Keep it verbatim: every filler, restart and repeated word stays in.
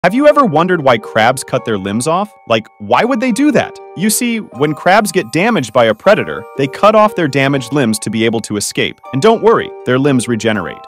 Have you ever wondered why crabs cut their limbs off? Like, why would they do that? You see, when crabs get damaged by a predator, they cut off their damaged limbs to be able to escape. And don't worry, their limbs regenerate.